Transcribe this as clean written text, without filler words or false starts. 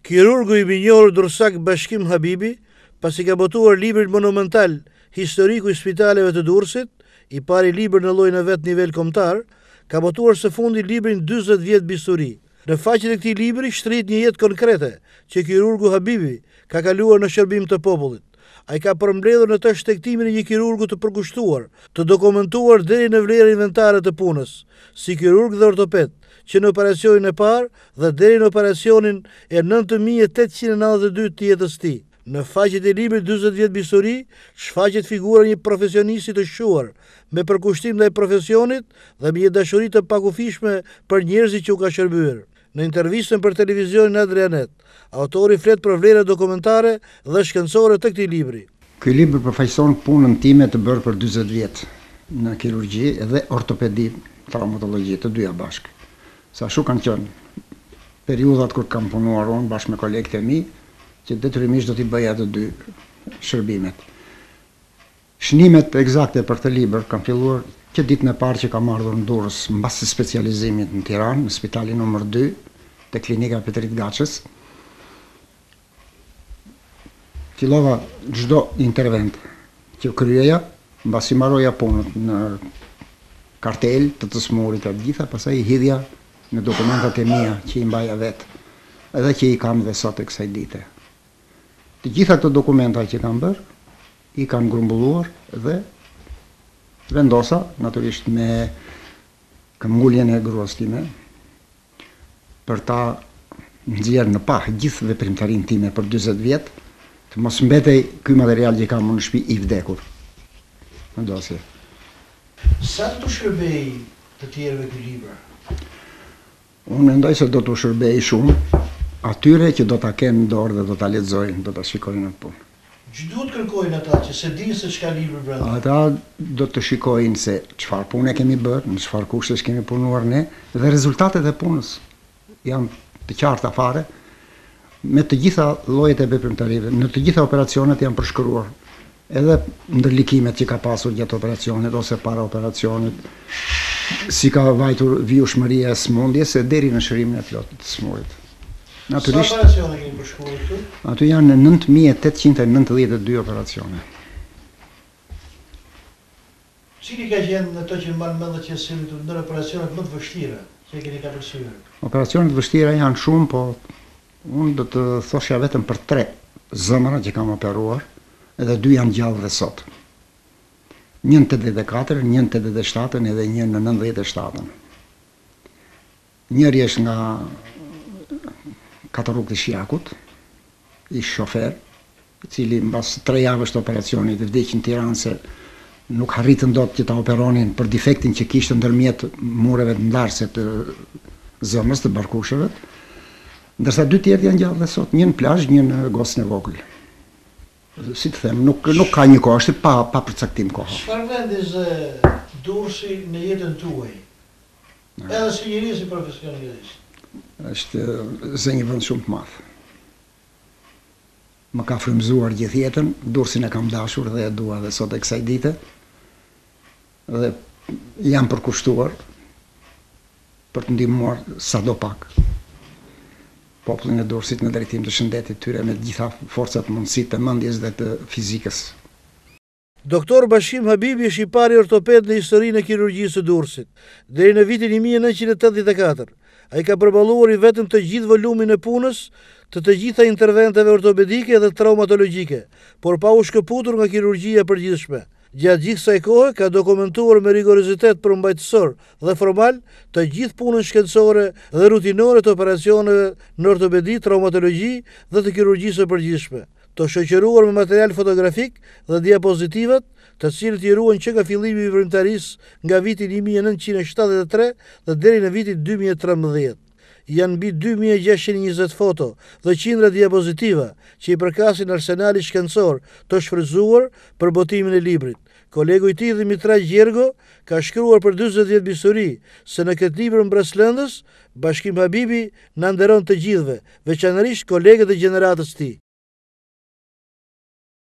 Kirurgu i binjohur Durrësak Bashkim Habibi, pasi ka botuar librin monumental Historiku i spitaleve të Durrësit, i pari libër në llojin e vet nivel kombëtar, ka botuar së fundi librin 40 vjet bisturi. Në faqet e këtij libri shtrit një jetë konkrete që kirurgu Habibi ka kaluar në shërbim të popullit. Ai ka përmbledhur në të shtektimin e një kirurgu të përkushtuar, të dokumentuar deri në vlerën inventare të punës, si kirurg dhe ortoped, që në operacionin e parë dhe deri në operacionin e 9892 të jetës tij. Në faqet e librit 40 vjet bisturi, shfaqet figura një profesionisti të shuar, me përkushtim ndaj profesionit dhe me një dashuri të pakufishme për njerëzit që u ka shërbyer. Në intervistën për televizionin Adrianet, autori flet për vlerat dokumentare dhe shkencore të këtij libri. Ky libër përfaqëson punën time të bërë për 40 vjet në kirurgji dhe ortopedi, traumatologji, të dyja bashkë. Sa shu kanë qenë periudhat kur kam punuar unë bashkë me kolegët e mi, që detyrimisht do t'i bëja të dy shërbimet. Shënimet eksakte për të libër kam filluar që ditën e parë që kam ardhur në Durrës mbas specializimit në Tiranë, në spitalin numër 2 te klinika Petrit Gaçës. Fillova çdo intervent që kryeja, mbasi mbaroja punën në kartel të smurit të gjitha, pastaj i hidhja në dokumentat e mia që i mbaja vetë, edhe që i kam dhe sot e kësaj dite. Të gjitha këto dokumenta që kam bërë, i kam grumbulluar dhe vendosa, natyrisht me këmbguljen e gruas time, për ta nxjerrë në pa gjithë veprimtarinë time për 40 vjet, të mos mbetej ky material që kam në shtëpi i vdekur. Në dosje. Sa të shërbej të tjerëve ky libër? Unë mendoj se do të shërbej shumë atyre që do ta kenë në dorë dhe do ta lexojnë, do ta shikojnë në punë. Që duhet kërkojnë ata që se dinë se çka libër brenda? Ata do të shikojnë se çfarë pune kemi bërë, në çfarë kushtesh kemi punuar ne dhe rezultatet e punës janë të qarta fare me të gjitha llojet e veprimtarive, në të gjitha operacionet janë përshkruar. Edhe ndërlikimet që ka pasur gjatë operacionit ose para operacionit, si ka vajtur vjushmëria e smundjes e deri në shërimin e plotë të smurit. Natyrisht, sa operacione keni përshkruar këtu? Aty janë 9892 operacione. Cili ka qenë ato që mban mend që si ndër operacionet më të vështira që keni ka përsyer? Operacionet vështira janë shumë, po unë do të thosha vetëm për 3 zemra që kam operuar, edhe 2 janë gjallë dhe sot. Një në 84, një në 87 edhe një në 97. Njëri është nga Katarruk të Shjakut, ish shofer, i cili mbas 3 javësh të operacionit vdiq në Tiranë se nuk arritën dot që ta operonin për defektin që kishte ndërmjet mureve të ndarëse të zëmës të barkusheve, ndërsa 2 tjerë janë gjallë dhe sot, një në plazh, një në Gosën e Vogël. Si të them, nuk ka një kohë, është pa përcaktim kohë. Çfarë vendi Durrësi në jetën tuaj? Edhe si njeri si profesionist? Është një vend shumë të madh. Më ka frymëzuar gjithë jetën, Durrësin e kam dashur dhe e dua dhe sot e kësaj dite. Dhe jam përkushtuar për të ndihmuar sadopak popullin e Durrësit në drejtim të shëndetit tyre me të gjitha forcat, mundësitë të mendjes dhe të fizikës. Doktor Bashkim Habibi është i pari ortoped në historinë e kirurgjisë së Durrësit, deri në vitin 1984. Ai ka përballuar i vetëm të gjithë volumin e punës të gjitha interventeve ortopedike dhe traumatologjike, por pa u shkëputur nga kirurgjia e përgjithshme. Gjatë gjithë kësaj kohe ka dokumentuar me rigorozitet përmbajtësor dhe formal të gjithë punën shkencore dhe rutinore të operacioneve në ortopedi, traumatologji dhe të kirurgjisë së përgjithshme, të shoqëruar me material fotografik dhe diapozitivat, të cilët i ruan që nga fillimi i veprimtarisë nga viti 1973 dhe deri në vitin 2013. Janë mbi 2620 foto dhe qindra diapozitiva që i përkasin arsenalit shkencor të shfrytzuar për botimin e librit. Kolegu i tij Dimitra Gjergo ka shkruar për 40 vjet bisturi se në këtë libër mbreslëndës Bashkim Habibi na nderon të gjithëve, veçanërisht kolegët e gjeneratës tij.